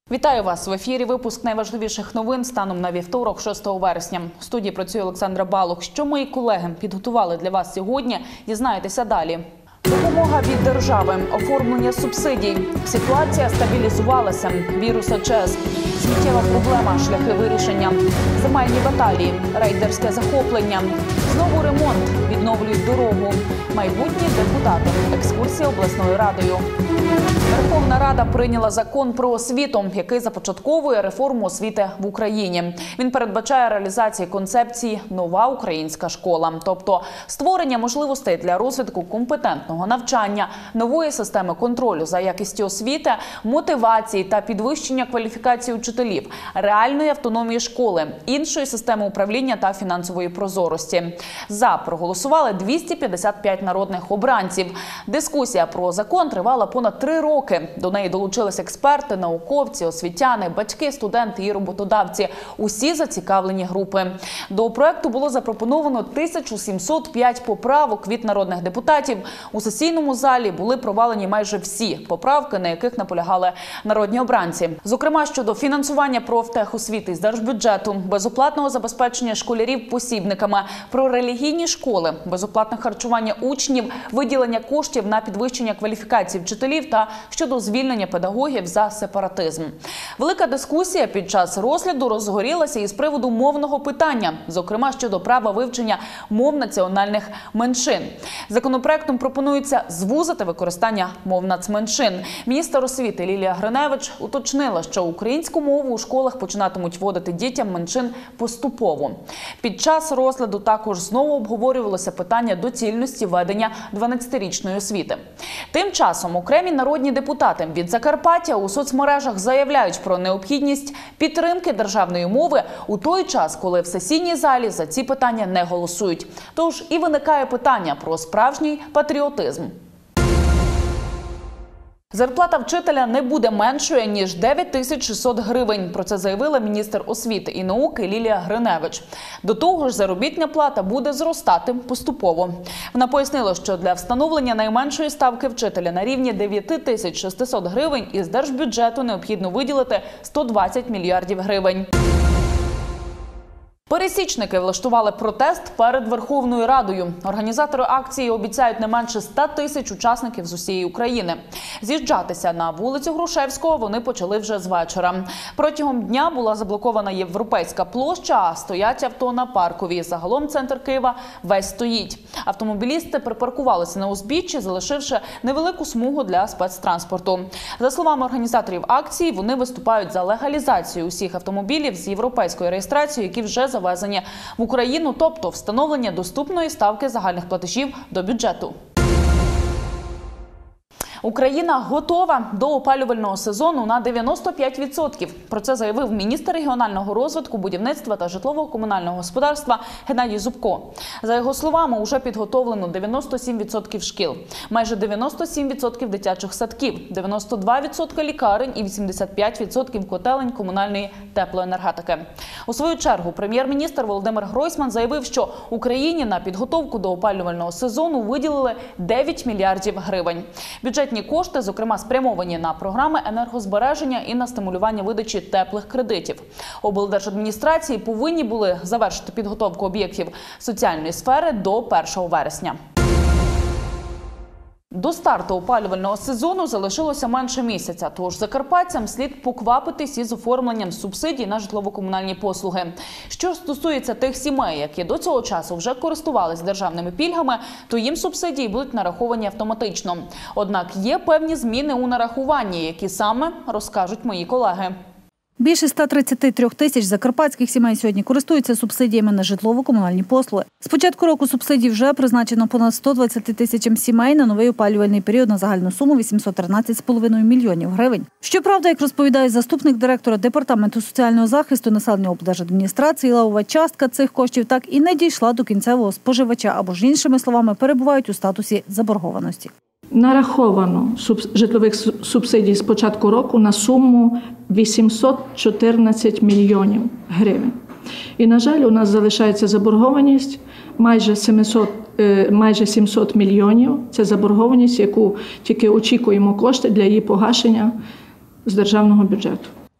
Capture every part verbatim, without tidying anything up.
Вітаю вас! В ефірі випуск найважливіших новин станом на вівторок, шостого вересня. В студії працює Олександра Балух. Що мої колеги підготували для вас сьогодні, дізнаєтеся далі. Допомога від держави, оформлення субсидій. Ситуація стабілізувалася. Вірус АЧС. Сміттєва проблема, шляхи вирішення. Земельні баталії, рейдерське захоплення. Знову ремонт, відновлюють дорогу. Майбутні депутати. Екскурсія обласною радою. Верховна Рада прийняла закон про освіту, який започатковує реформу освіти в Україні. Він передбачає реалізацію концепції «Нова українська школа», тобто створення можливостей для розвитку компетентного навчання, нової системи контролю за якістю освіти, мотивації та підвищення кваліфікації учителів, реальної автономії школи, іншої системи управління та фінансової прозорості. За проголосували двісті п'ятдесят п'ять народних обранців. Дискусія про закон тривала понад три роки. До неї долучились експерти, науковці, освітяни, батьки, студенти і роботодавці. Усі зацікавлені групи. До проекту було запропоновано тисячу сімсот п'ять поправок від народних депутатів. У сесійному залі були провалені майже всі поправки, на яких наполягали народні обранці. Зокрема, щодо фінансування профтехосвіти з держбюджету, безоплатного забезпечення школярів посібниками, про релігійні школи, безоплатне харчування учнів, виділення коштів на підвищення кваліфікації вчителів та щодо звільнення педагогів за сепаратизм. Велика дискусія під час розгляду розгорілася із приводу мовного питання, зокрема щодо права вивчення мов національних меншин. Законопроектом пропонується звузити використання мов нацменшин. Міністр освіти Лілія Гриневич уточнила, що українську мову у школах починатимуть вводити дітям меншин поступово. Під час розгляду також знову обговорювалося питання доцільності ведення дванадцятирічної освіти. Тим часом окремі народні депутати від Закарпаття у соцмережах заявляють про необхідність підтримки державної мови у той час, коли в сесійній залі за ці питання не голосують. Тож і виникає питання про справжній патріотизм. Зарплата вчителя не буде меншою, ніж дев'ять тисяч шістсот гривень. Про це заявила міністр освіти і науки Лілія Гриневич. До того ж, заробітна плата буде зростати поступово. Вона пояснила, що для встановлення найменшої ставки вчителя на рівні дев'ять тисяч шістсот гривень із держбюджету необхідно виділити сто двадцять мільярдів гривень. Пересічники влаштували протест перед Верховною Радою. Організатори акції обіцяють не менше ста тисяч учасників з усієї України. З'їжджатися на вулицю Грушевського вони почали вже з вечора. Протягом дня була заблокована Європейська площа, а стоять авто на Парковій. Загалом центр Києва весь стоїть. Автомобілісти припаркувалися на узбіччі, залишивши невелику смугу для спецтранспорту. За словами організаторів акції, вони виступають за легалізацію усіх автомобілів з європейською реєстрацією, які вже завезені в Україну, тобто встановлення доступної ставки загальних платежів до бюджету. Україна готова до опалювального сезону на дев'яносто п'ять відсотків. Про це заявив міністр регіонального розвитку, будівництва та житлово-комунального господарства Геннадій Зубко. За його словами, уже підготовлено дев'яносто сім відсотків шкіл, майже дев'яносто сім відсотків дитячих садків, дев'яносто два відсотки лікарень і вісімдесят п'ять відсотків котелень комунальної теплоенергетики. У свою чергу прем'єр-міністр Володимир Гройсман заявив, що Україні на підготовку до опалювального сезону виділили дев'ять мільярдів гривень. Бюджетні кошти, зокрема, спрямовані на програми енергозбереження і на стимулювання видачі теплих кредитів. Облдержадміністрації повинні були завершити підготовку об'єктів соціальної сфери до першого вересня. До старту опалювального сезону залишилося менше місяця, тож закарпатцям слід поквапитись із оформленням субсидій на житлово-комунальні послуги. Що стосується тих сімей, які до цього часу вже користувались державними пільгами, то їм субсидії будуть нараховані автоматично. Однак є певні зміни у нарахуванні, які саме розкажуть мої колеги. Більше ста тридцяти трьох тисяч закарпатських сімей сьогодні користуються субсидіями на житлово-комунальні послуги. З початку року субсидій вже призначено понад ста двадцяти тисячам сімей на новий опалювальний період на загальну суму вісімсот тринадцять з половиною мільйонів гривень. Щоправда, як розповідає заступник директора Департаменту соціального захисту населення облдержадміністрації, левова частка цих коштів так і не дійшла до кінцевого споживача, або ж іншими словами перебувають у статусі заборгованості. Нараховано житлових субсидій з початку року на суму вісімсот чотирнадцять мільйонів гривень. І, на жаль, у нас залишається заборгованість майже сімсот, майже сімсот мільйонів. Це заборгованість, яку тільки очікуємо кошти для її погашення з державного бюджету.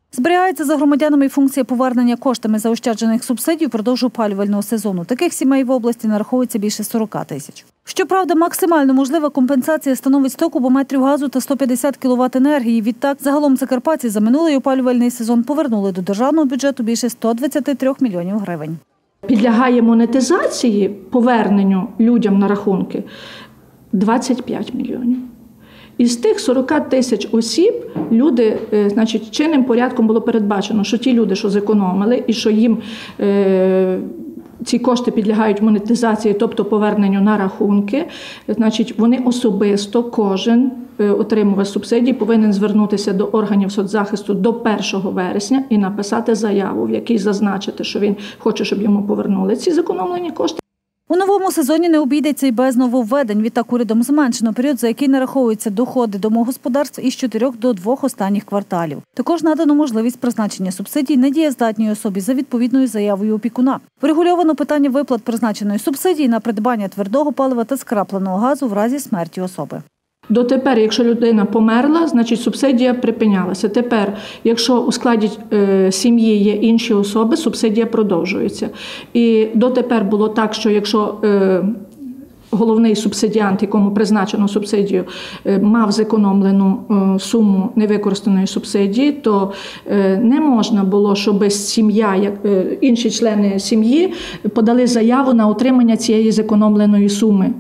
Зберігається за громадянами й функція повернення коштами заощаджених субсидій впродовж опалювального сезону. Таких сімей в області нараховується більше сорок тисяч. Щоправда, максимально можлива компенсація становить сто кубометрів газу та сто п'ятдесят кіловат енергії. Відтак, загалом закарпатці за минулий опалювальний сезон повернули до державного бюджету більше ста двадцяти трьох мільйонів гривень. Підлягає монетизації, поверненню людям на рахунки двадцять п'ять мільйонів. Із тих сорока тисяч осіб люди, значить, чинним порядком було передбачено, що ті люди, що зекономили і що їм е, ці кошти підлягають монетизації, тобто поверненню на рахунки, значить, вони особисто, кожен отримувач субсидій повинен звернутися до органів соцзахисту до першого вересня і написати заяву, в якій зазначити, що він хоче, щоб йому повернули ці зекономлені кошти. У новому сезоні не обійдеться й без нововведень. Відтак урядом зменшено період, за який нараховуються доходи домогосподарств із чотирьох до двох останніх кварталів. Також надано можливість призначення субсидій недієздатній особі за відповідною заявою опікуна. Врегульовано питання виплат призначеної субсидії на придбання твердого палива та скрапленого газу в разі смерті особи. Дотепер, якщо людина померла, значить субсидія припинялася. Тепер, якщо у складі е, сім'ї є інші особи, субсидія продовжується. І дотепер було так, що якщо е, головний субсидіант, якому призначено субсидію, е, мав зекономлену е, суму невикористаної субсидії, то е, не можна було, щоб сім'я, як, е, інші члени сім'ї подали заяву на отримання цієї зекономленої суми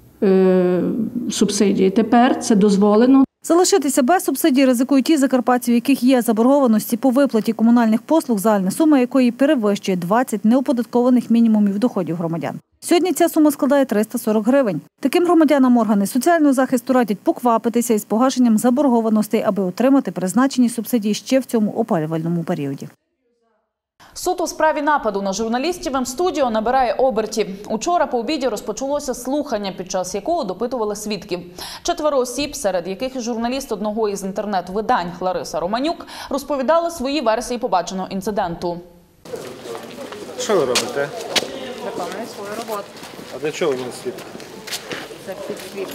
субсидії. Тепер це дозволено. Залишитися без субсидій ризикують ті закарпатці, у яких є заборгованості по виплаті комунальних послуг, загальна сума якої перевищує двадцять неоподаткованих мінімумів доходів громадян. Сьогодні ця сума складає триста сорок гривень. Таким громадянам органи соціального захисту радять поквапитися із погашенням заборгованостей, аби отримати призначені субсидії ще в цьому опалювальному періоді. Суд у справі нападу на журналістів М-студіо набирає обертів. Учора по обіді розпочалося слухання, під час якого допитували свідків. Четверо осіб, серед яких і журналіст одного із інтернет-видань Лариса Романюк, розповідали свої версії побаченого інциденту. Що ви робите? Виконую свою роботу. А для чого він свідок? Це підсвіт.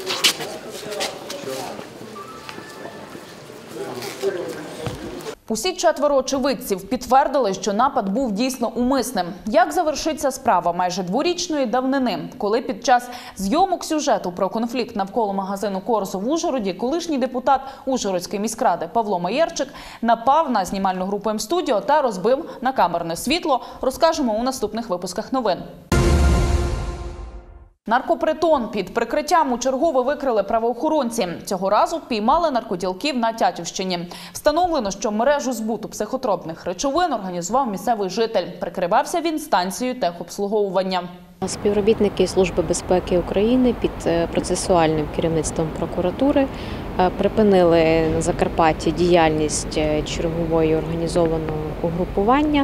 Усі четверо очевидців підтвердили, що напад був дійсно умисним. Як завершиться справа майже дворічної давнини, коли під час зйомок сюжету про конфлікт навколо магазину «Корсо» в Ужгороді колишній депутат Ужгородської міськради Павло Маєрчик напав на знімальну групу М-студіо та розбив накамерне світло, розкажемо у наступних випусках новин. Наркопритон під прикриттям у чергове викрили правоохоронці. Цього разу піймали наркоділків на Тячівщині. Встановлено, що мережу збуту психотропних речовин організував місцевий житель. Прикривався він станцією техобслуговування. Співробітники Служби безпеки України під процесуальним керівництвом прокуратури припинили на Закарпатті діяльність чергової організованого угрупування,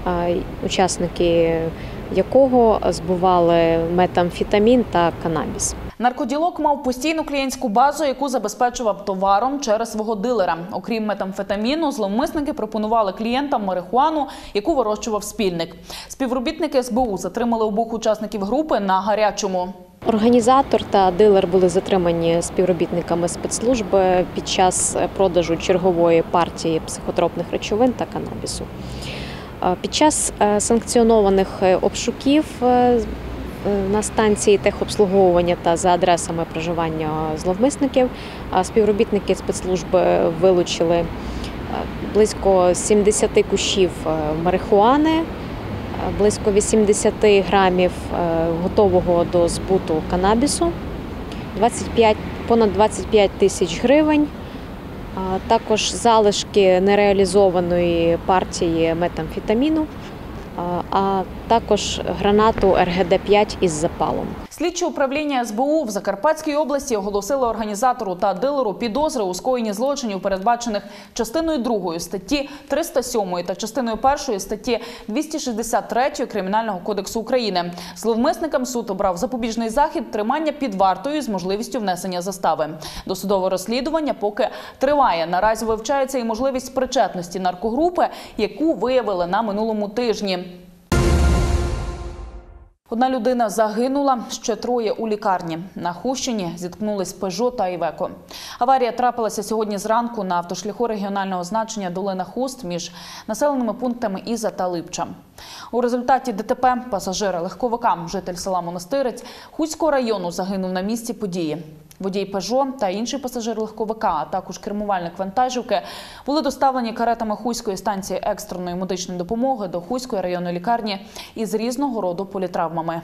учасники якого збували метамфетамін та канабіс. Наркоділок мав постійну клієнтську базу, яку забезпечував товаром через свого дилера. Окрім метамфетаміну, зловмисники пропонували клієнтам марихуану, яку вирощував спільник. Співробітники ес бе у затримали обох учасників групи на гарячому. Організатор та дилер були затримані співробітниками спецслужби під час продажу чергової партії психотропних речовин та канабісу. Під час санкціонованих обшуків на станції техобслуговування та за адресами проживання зловмисників співробітники спецслужби вилучили близько сімдесят кущів марихуани, близько вісімдесят грамів готового до збуту канабісу, двадцять п'ять, понад двадцять п'ять тисяч гривень, також залишки нереалізованої партії метамфетаміну, а також гранату ер ге де п'ять із запалом. Слідче управління ес бе у в Закарпатській області оголосило організатору та дилеру підозри у скоєнні злочинів, передбачених частиною другою статті триста сьомої та частиною першої статті двісті шістдесят третьої Кримінального кодексу України. Зловмисникам суд обрав запобіжний захід тримання під вартою з можливістю внесення застави. Досудове розслідування поки триває. Наразі вивчається і можливість причетності наркогрупи, яку виявили на минулому тижні. Одна людина загинула, ще троє у лікарні. На Хустині зіткнулись «Пежо» та «Івеко». Аварія трапилася сьогодні зранку на автошляху регіонального значення Долина Хуст між населеними пунктами Іза та Липча. У результаті ДТП пасажир легковика, житель села Монастирець Хуського району, загинув на місці події. Водій «Пежо» та інший пасажир легковика, а також кермувальник вантажівки були доставлені каретами Хуської станції екстреної медичної допомоги до Хуської районної лікарні із різного роду політравмами.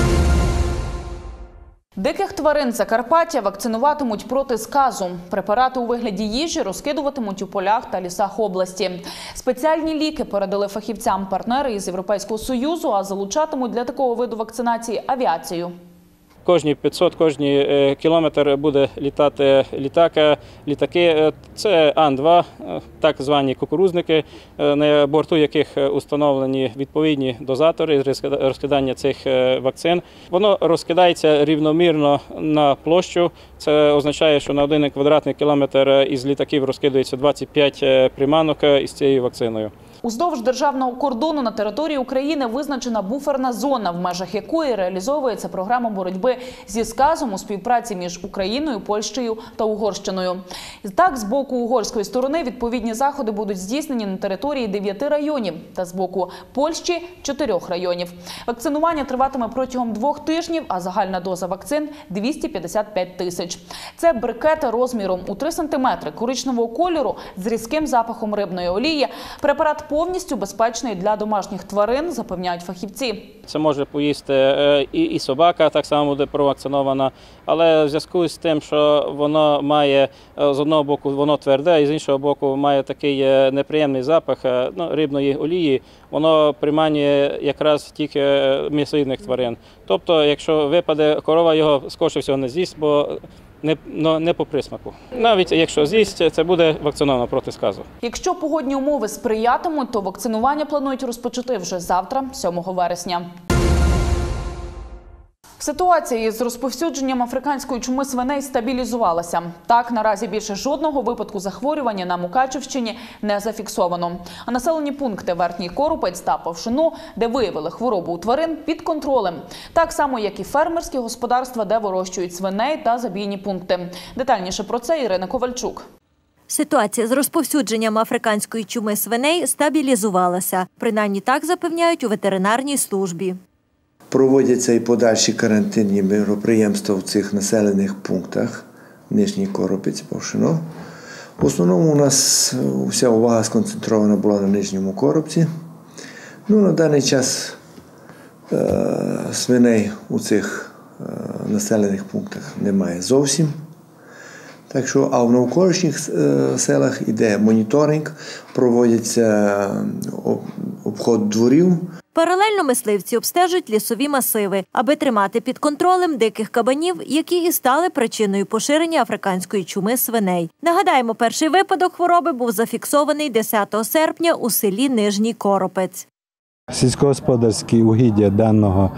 Диких тварин Закарпаття вакцинуватимуть проти сказу. Препарати у вигляді їжі розкидуватимуть у полях та лісах області. Спеціальні ліки передали фахівцям партнери із Європейського Союзу, а залучатимуть для такого виду вакцинації авіацію. Кожні п'ятсот, кожні кілометр буде літати літака, літаки. Це Ан два, так звані кукурузники, на борту яких установлені відповідні дозатори розкидання цих вакцин. Воно розкидається рівномірно на площу. Це означає, що на один квадратний кілометр із літаків розкидується двадцять п'ять приманок із цією вакциною. Уздовж державного кордону на території України визначена буферна зона, в межах якої реалізовується програма боротьби зі сказом у співпраці між Україною, Польщею та Угорщиною. Так, з боку угорської сторони відповідні заходи будуть здійснені на території дев'яти районів та з боку Польщі – чотирьох районів. Вакцинування триватиме протягом двох тижнів, а загальна доза вакцин – двісті п'ятдесят п'ять тисяч. Це брикети розміром у три сантиметри, коричневого кольору з різким запахом рибної олії. Препарат повністю безпечний для домашніх тварин, запевняють фахівці. Це може поїсти і, і собака, так само буде провакцинована, але в зв'язку з тим, що воно має, з одного боку воно тверде, а з іншого боку має такий неприємний запах ну, рибної олії, воно приманює якраз тільки м'ясоїдних тварин. Тобто, якщо випаде корова, його скоріше всього не з'їсть, бо Не, ну, не по присмаку. Навіть якщо з'їсть, це буде вакциновано проти сказу. Якщо погодні умови сприятимуть, то вакцинування планують розпочати вже завтра, сьомого вересня. Ситуація з розповсюдженням африканської чуми свиней стабілізувалася. Так, наразі більше жодного випадку захворювання на Мукачівщині не зафіксовано. А населені пункти Верхній Коропець та Павшино, де виявили хворобу у тварин, під контролем. Так само, як і фермерські господарства, де вирощують свиней та забійні пункти. Детальніше про це Ірина Ковальчук. Ситуація з розповсюдженням африканської чуми свиней стабілізувалася. Принаймні так запевняють у ветеринарній службі. Проводяться і подальші карантинні мероприємства в цих населених пунктах Нижній Коропець, Павшино. В основному у нас вся увага сконцентрована була на Нижньому Коропці. Ну, на даний час е, свиней у цих е, населених пунктах немає зовсім. Так що, а в навколишніх е, селах іде моніторинг, проводяться обход дворів. Паралельно мисливці обстежують лісові масиви, аби тримати під контролем диких кабанів, які і стали причиною поширення африканської чуми свиней. Нагадаємо, перший випадок хвороби був зафіксований десятого серпня у селі Нижній Коропець. Сільськогосподарські угіддя даного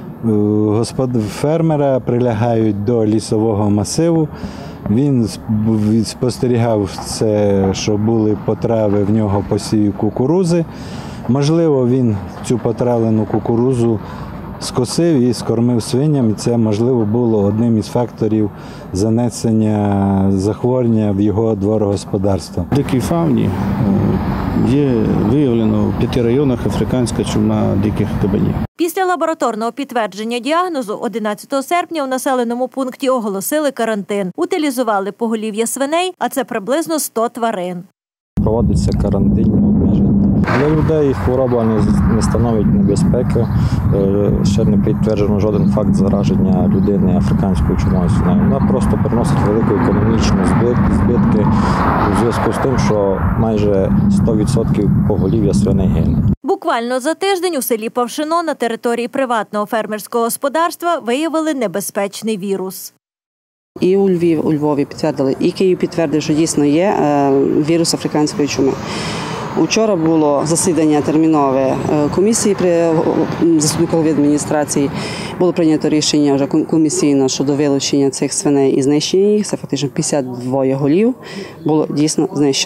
фермера прилягають до лісового масиву. Він спостерігав це, що були потрави в нього посівів кукурузи. Можливо, він цю потравлену кукурузу скосив і скормив свиням, і це, можливо, було одним із факторів занесення захворювання в його дворогосподарство. В дикій фауні є виявлено в п'яти районах африканська чума диких кабанів. Після лабораторного підтвердження діагнозу одинадцятого серпня у населеному пункті оголосили карантин. Утилізували поголів'я свиней, а це приблизно сто тварин. Проводиться карантинні обмеження. Для людей хвороба не становить небезпеки. Ще не підтверджено жоден факт зараження людини африканською чумою свиней. Вона просто приносить велику економічну збитки у зв'язку з тим, що майже сто відсотків поголів'я свиней гине. Буквально за тиждень у селі Павшино на території приватного фермерського господарства виявили небезпечний вірус. І у Львів, у Львові підтвердили, і Київ підтвердив, що дійсно є вірус африканської чуми. Учора було засідання термінове комісії при заступниковій адміністрації. Було прийнято рішення вже комісійно щодо вилучення цих свиней і знищення їх. Це фактично п'ятдесят два голів було дійсно знищено.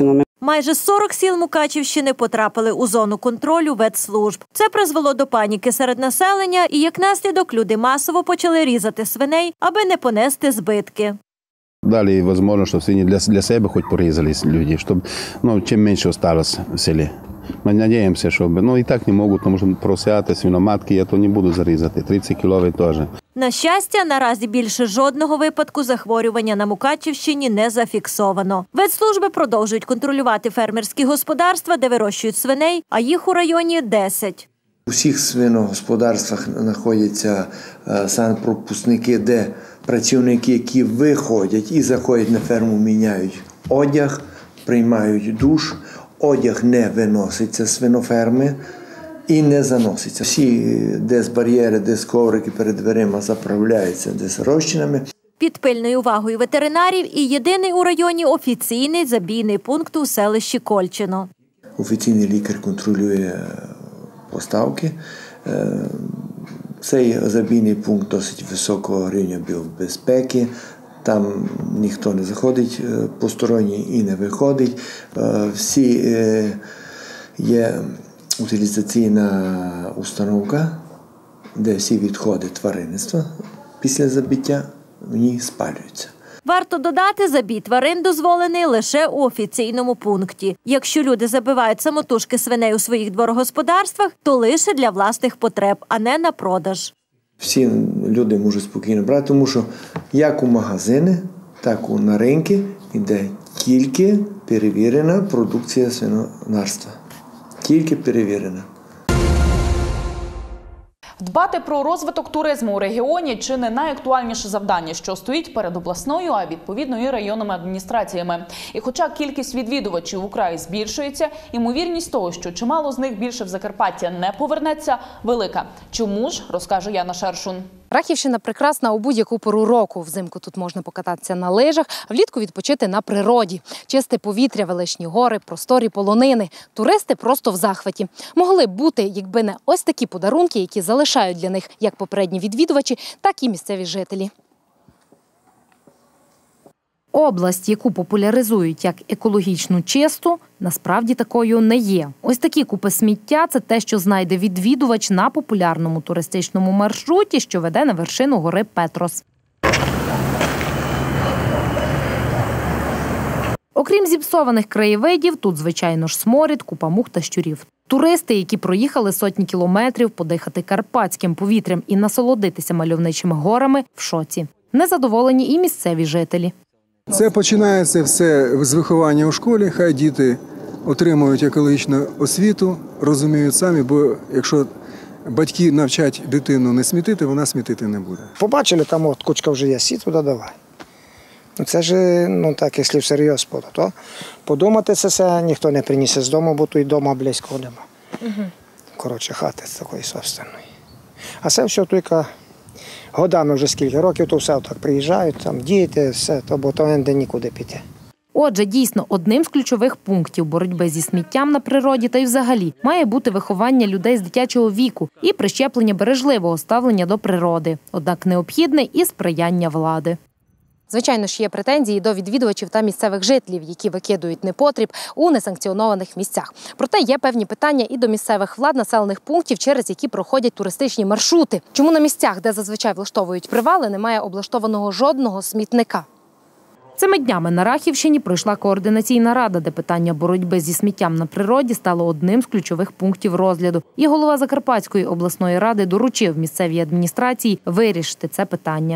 Майже сорок сіл Мукачівщини потрапили у зону контролю ветслужб. Це призвело до паніки серед населення і, як наслідок, люди масово почали різати свиней, аби не понести збитки. Дали возможность, чтобы свиньи для, для себя хоть порезались люди, чтобы ну, чем меньше осталось в селе. Мы надеемся, чтобы, ну и так не могут, потому что поросята, свиноматки я то не буду зарізати, тридцять кіловий теж. На щастя, наразі більше жодного випадку захворювання на Мукачівщині не зафіксовано. Ветслужби продовжують контролювати фермерські господарства, де вирощують свиней, а їх у районі десять. У всіх свиногосподарствах знаходяться санпропускники, де працівники, які виходять і заходять на ферму, міняють одяг, приймають душ, одяг не виноситься з свиноферми і не заноситься. Всі десь бар'єри, десь коврики перед дверима заправляються десь розчинами. Під пильною увагою ветеринарів і єдиний у районі офіційний забійний пункт у селищі Кольчино. Офіційний лікар контролює поставки. Цей забійний пункт досить високого рівня безпеки. Там ніхто не заходить посторонній і не виходить. Всі є утилізаційна установка, де всі відходи тваринництва після забиття в ній спалюються. Варто додати, забій тварин дозволений лише у офіційному пункті. Якщо люди забивають самотужки свиней у своїх дворогосподарствах, то лише для власних потреб, а не на продаж. Всі люди можуть спокійно брати, тому що як у магазини, так і на ринки йде тільки перевірена продукція свинарства. Тільки перевірена. Дбати про розвиток туризму у регіоні – чи не найактуальніше завдання, що стоїть перед обласною, а відповідно і районними адміністраціями. І хоча кількість відвідувачів у краї збільшується, ймовірність того, що чимало з них більше в Закарпаття не повернеться, велика. Чому ж, розкаже Яна Шершун. Рахівщина прекрасна у будь-яку пору року. Взимку тут можна покататися на лижах, а влітку відпочити на природі. Чисте повітря, величні гори, просторі полонини. Туристи просто в захваті. Могли б бути, якби не ось такі подарунки, які залишають для них як попередні відвідувачі, так і місцеві жителі. Область, яку популяризують як екологічну чисту, насправді такою не є. Ось такі купи сміття – це те, що знайде відвідувач на популярному туристичному маршруті, що веде на вершину гори Петрос. Окрім зіпсованих краєвидів, тут, звичайно ж, сморід, купа мух та щурів. Туристи, які проїхали сотні кілометрів подихати карпатським повітрям і насолодитися мальовничими горами, в шоці. Незадоволені і місцеві жителі. Це починається все з виховання у школі, хай діти отримують екологічну освіту, розуміють самі, бо якщо батьки навчать дитину не смітити, вона смітити не буде. Побачили, там от кучка вже є, сі туди давай. Це ж, ну так, якщо всерйоз, то подумати це все ніхто не принісе з дому, бо тут вдома близько нема. Угу. Коротше, хати такої собственної. А це все тільки годами вже скільки років, то все так приїжджають, там діти, все, то, бо то не нікуди піти. Отже, дійсно, одним з ключових пунктів боротьби зі сміттям на природі та й взагалі має бути виховання людей з дитячого віку і прищеплення бережливого ставлення до природи. Однак необхідне і сприяння влади. Звичайно ж, є претензії до відвідувачів та місцевих жителів, які викидують непотріб у несанкціонованих місцях. Проте є певні питання і до місцевих влад населених пунктів, через які проходять туристичні маршрути. Чому на місцях, де зазвичай влаштовують привали, немає облаштованого жодного смітника? Цими днями на Рахівщині пройшла координаційна рада, де питання боротьби зі сміттям на природі стало одним з ключових пунктів розгляду. І голова Закарпатської обласної ради доручив місцевій адміністрації вирішити це питання.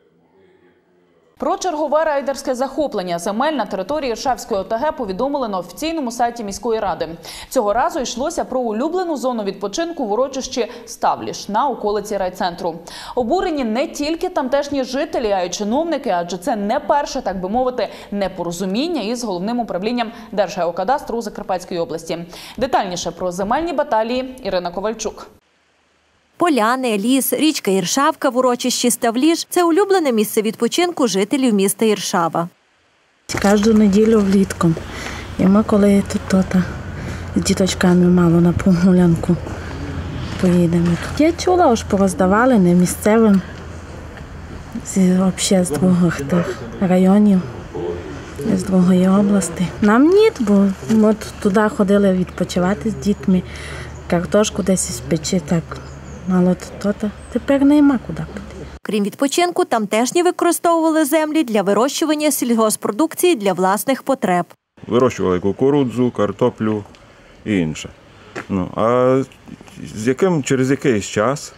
Про чергове рейдерське захоплення земель на території Іршавської ОТГ повідомили на офіційному сайті міської ради. Цього разу йшлося про улюблену зону відпочинку в урочищі Ставліш на околиці райцентру. Обурені не тільки тамтешні жителі, а й чиновники, адже це не перше, так би мовити, непорозуміння із головним управлінням Держгеокадастру у Закарпатській області. Детальніше про земельні баталії Ірина Ковальчук. Поляни, ліс, річка Іршавка в урочищі Ставліш – це улюблене місце відпочинку жителів міста Іршава. Кожну неділю влітку. І ми коли тут то, з діточками мало на прогулянку поїдемо. Я чула, що пороздавали не місцевим, з, взагалі, з других тих районів. з другої області. Нам ні, бо ми туди ходили відпочивати з дітьми, картошку десь спечи, так мало то-то. Тепер нема куди піти. Крім відпочинку, тамтешні використовували землі для вирощування сільгоспродукції для власних потреб. Вирощували кукурудзу, картоплю і інше. Ну, а з яким, через якийсь час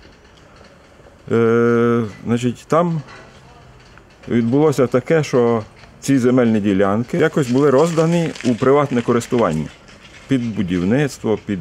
е, значить, там відбулося таке, що ці земельні ділянки якось були роздані у приватне користування під будівництво, під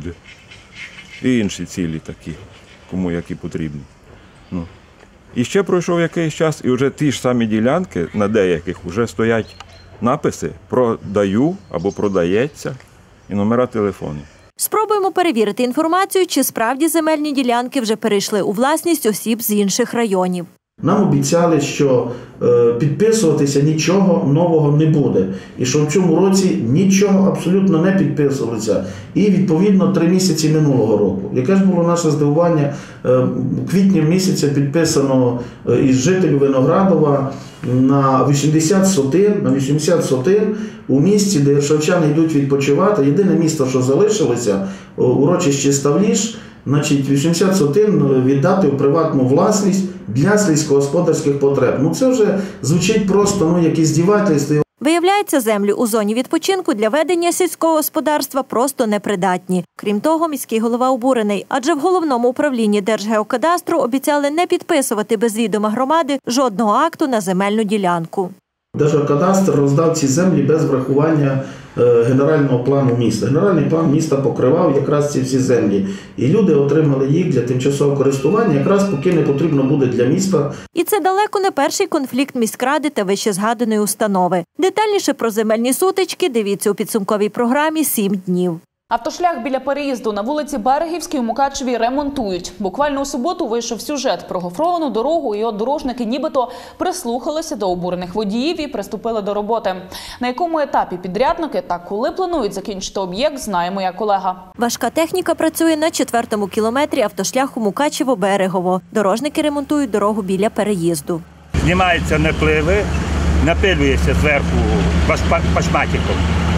і інші цілі такі, кому які потрібні. Ну. І ще пройшов якийсь час, і вже ті ж самі ділянки, на деяких вже стоять написи «продаю» або «продається» і номера телефонів. Спробуємо перевірити інформацію, чи справді земельні ділянки вже перейшли у власність осіб з інших районів. Нам обіцяли, що е, підписуватися нічого нового не буде. І що в цьому році нічого абсолютно не підписувалося. І, відповідно, три місяці минулого року. Яке ж було наше здивування, е, в квітні місяця підписано е, із жителів Виноградова на вісімдесят сотин, на вісімдесят сотин у місті, де іршавчани йдуть відпочивати. Єдине місто, що залишилося, урочище Ставліш, значить, вісімдесят сотин віддати у приватну власність для сільськогосподарських потреб. Ну це вже звучить просто, ну, як іздівательство. Виявляється, землі у зоні відпочинку для ведення сільського господарства просто непридатні. Крім того, міський голова обурений, адже в головному управлінні Держгеокадастру обіцяли не підписувати без відома громади жодного акту на земельну ділянку. Держгеокадастр роздав ці землі без врахування е, генерального плану міста. Генеральний план міста покривав якраз ці всі землі. І люди отримали їх для тимчасового користування, якраз поки не потрібно буде для міста. І це далеко не перший конфлікт міськради та вищезгаданої установи. Детальніше про земельні сутички дивіться у підсумковій програмі «сім днів». Автошлях біля переїзду на вулиці Берегівській у Мукачеві ремонтують. Буквально у суботу вийшов сюжет про гофровану дорогу, і от дорожники нібито прислухалися до обурених водіїв і приступили до роботи. На якому етапі підрядники та коли планують закінчити об'єкт, знає моя колега. Важка техніка працює на четвертому кілометрі автошляху Мукачево-Берегово. Дорожники ремонтують дорогу біля переїзду. Знімаються напливи, напилюється зверху пашматиком.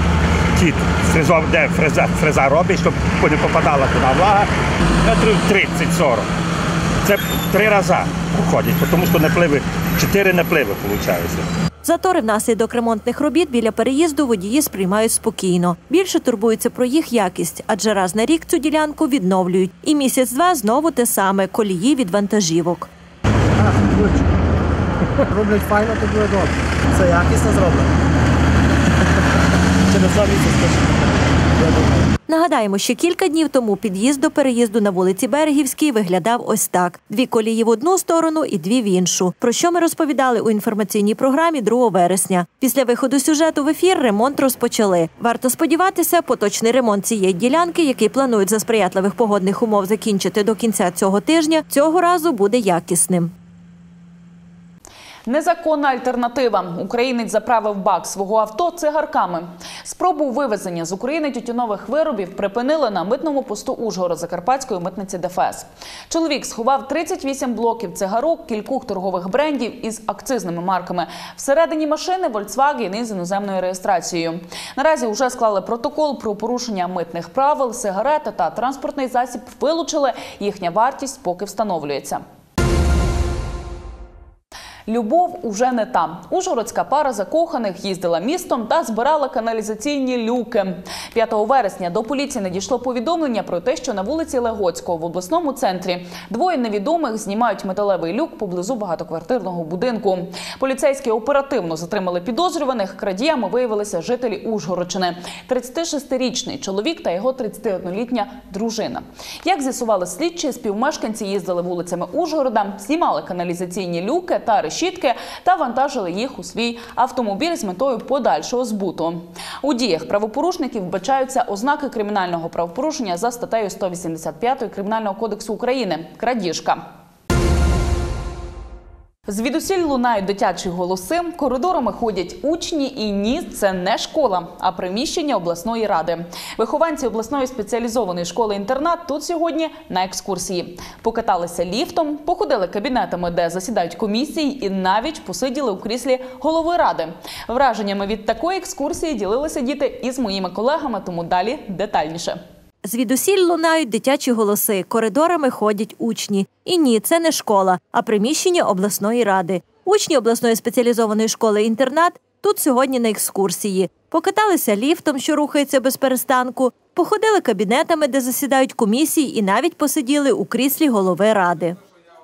Фреза, де фреза, фреза робить, щоб не попадала туди влага, метрів тридцять-сорок. Це три рази проходять, тому що напливи, чотири напливи виходить. Затори внаслідок ремонтних робіт біля переїзду водії сприймають спокійно. Більше турбуються про їх якість, адже раз на рік цю ділянку відновлюють. І місяць-два знову те саме – колії від вантажівок. Роблять файно, то буде добре. Це якісно зроблено. Нагадаємо, що кілька днів тому під'їзд до переїзду на вулиці Берегівській виглядав ось так. Дві колії в одну сторону і дві в іншу. Про що ми розповідали у інформаційній програмі другого вересня. Після виходу сюжету в ефір ремонт розпочали. Варто сподіватися, поточний ремонт цієї ділянки, який планують за сприятливих погодних умов закінчити до кінця цього тижня, цього разу буде якісним. Незаконна альтернатива. Українець заправив бак свого авто цигарками. Спробу вивезення з України тютюнових виробів припинили на митному посту Ужгород-Закарпатської митниці ДФС. Чоловік сховав тридцять вісім блоків цигарок кількох торгових брендів із акцизними марками. Всередині машини Volkswagen із іноземною реєстрацією. Наразі вже склали протокол про порушення митних правил, сигарети та транспортний засіб вилучили. Їхня вартість поки встановлюється. Любов уже не та. Ужгородська пара закоханих їздила містом та збирала каналізаційні люки. п'ятого вересня до поліції надійшло повідомлення про те, що на вулиці Легоцького в обласному центрі двоє невідомих знімають металевий люк поблизу багатоквартирного будинку. Поліцейські оперативно затримали підозрюваних. Крадіями виявилися жителі Ужгородщини. тридцятишестирічний чоловік та його тридцятиоднолітня дружина. Як з'ясували слідчі, співмешканці їздили вулицями Ужгорода, знімали каналізаційні люки та решітки та вантажили їх у свій автомобіль з метою подальшого збуту. У діях правопорушників вбачаються ознаки кримінального правопорушення за статтею сто вісімдесят п'ять Кримінального кодексу України – крадіжка. Звідусіль лунають дитячі голоси, коридорами ходять учні і ні, це не школа, а приміщення обласної ради. Вихованці обласної спеціалізованої школи-інтернат тут сьогодні на екскурсії. Покаталися ліфтом, походили кабінетами, де засідають комісії і навіть посиділи у кріслі голови ради. Враженнями від такої екскурсії ділилися діти із моїми колегами, тому далі детальніше. Звідусіль лунають дитячі голоси, коридорами ходять учні. І ні, це не школа, а приміщення обласної ради. Учні обласної спеціалізованої школи-інтернат тут сьогодні на екскурсії. Покаталися ліфтом, що рухається без перестанку, походили кабінетами, де засідають комісії, і навіть посиділи у кріслі голови ради.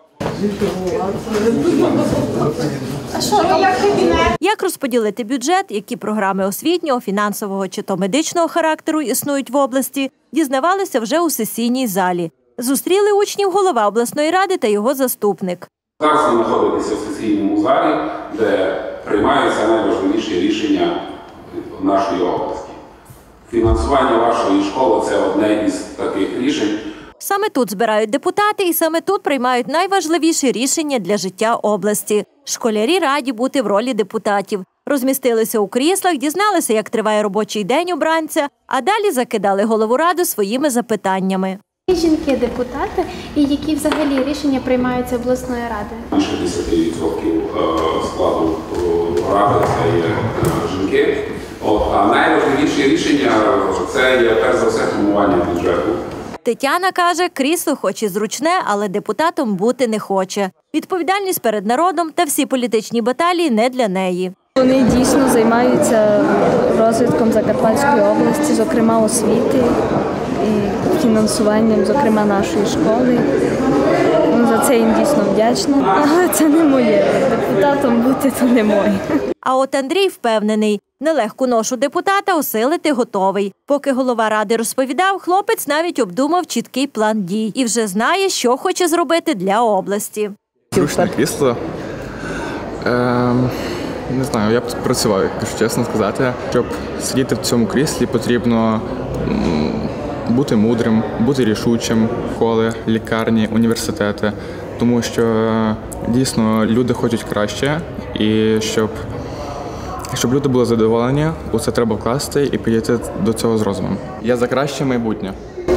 А що, як кабінет? Як розподілити бюджет, які програми освітнього, фінансового чи то медичного характеру існують в області, дізнавалися вже у сесійній залі. Зустріли учнів голова обласної ради та його заступник. Зараз ви знаходитеся в сесійному залі, де приймаються найважливіші рішення нашої області. Фінансування вашої школи – це одне із таких рішень. Саме тут збирають депутати і саме тут приймають найважливіші рішення для життя області. Школярі раді бути в ролі депутатів. Розмістилися у кріслах, дізналися, як триває робочий день обранця, а далі закидали голову ради своїми запитаннями. Жінки-депутати і які взагалі рішення приймаються обласної ради? Більше десять відсотків складу ради – це є жінки. От, а найважливіші рішення – це є перш за все формування бюджету. Тетяна каже, крісло хоч і зручне, але депутатом бути не хоче. Відповідальність перед народом та всі політичні баталії не для неї. Вони дійсно займаються розвитком Закарпатської області, зокрема освіти і фінансуванням, зокрема нашої школи. За це їм дійсно вдячна, але це не моє. Депутатом бути – то не моє. А от Андрій впевнений, нелегку ношу депутата осилити готовий. Поки голова ради розповідав, хлопець навіть обдумав чіткий план дій і вже знає, що хоче зробити для області. Зручне крісло. Ем, не знаю, я б працював, якщо чесно сказати. Щоб сидіти в цьому кріслі, потрібно м, бути мудрим, бути рішучим, школи, лікарні, університети. Тому що дійсно люди хочуть краще і щоб Щоб люди були задоволені, у це треба вкласти і підійти до цього з розумом. Я за краще майбутнє.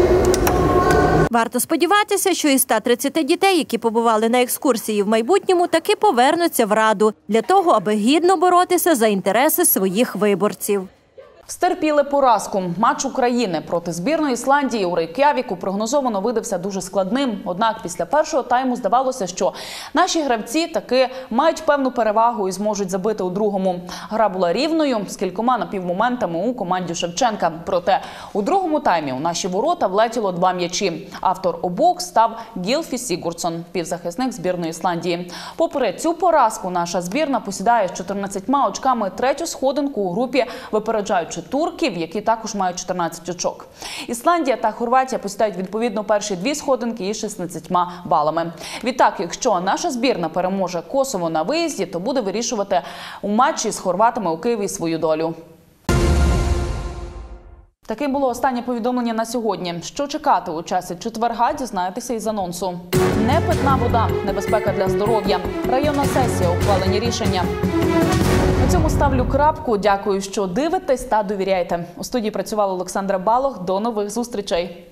Варто сподіватися, що із ста тридцяти дітей, які побували на екскурсії в майбутньому, таки повернуться в Раду для того, аби гідно боротися за інтереси своїх виборців. Стерпіли поразку. Матч України проти збірної Ісландії у Рейк'явіку прогнозовано видався дуже складним. Однак після першого тайму здавалося, що наші гравці таки мають певну перевагу і зможуть забити у другому. Гра була рівною, з кількома напівмоментами у команді Шевченка. Проте у другому таймі у наші ворота влетіло два м'ячі. Автор обох став Гілфі Сігурдсон, півзахисник збірної Ісландії. Попри цю поразку, наша збірна посідає з чотирнадцятьма очками третю сходинку у групі, випереджаючи турків, які також мають чотирнадцять очок. Ісландія та Хорватія посідають відповідно перші дві сходинки із шістнадцятьма балами. Відтак, якщо наша збірна переможе Косово на виїзді, то буде вирішувати у матчі з хорватами у Києві свою долю. Таким було останнє повідомлення на сьогодні. Що чекати у часі четверга, дізнаєтеся із анонсу. Непитна вода, небезпека для здоров'я. Районна сесія, ухвалені рішення. На цьому ставлю крапку. Дякую, що дивитесь та довіряєте. У студії працювала Олександра Балох. До нових зустрічей.